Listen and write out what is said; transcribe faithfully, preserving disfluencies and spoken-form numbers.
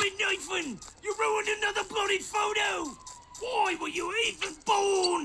Goddamnit Nathan! You ruined another bloody photo! Why were you even born?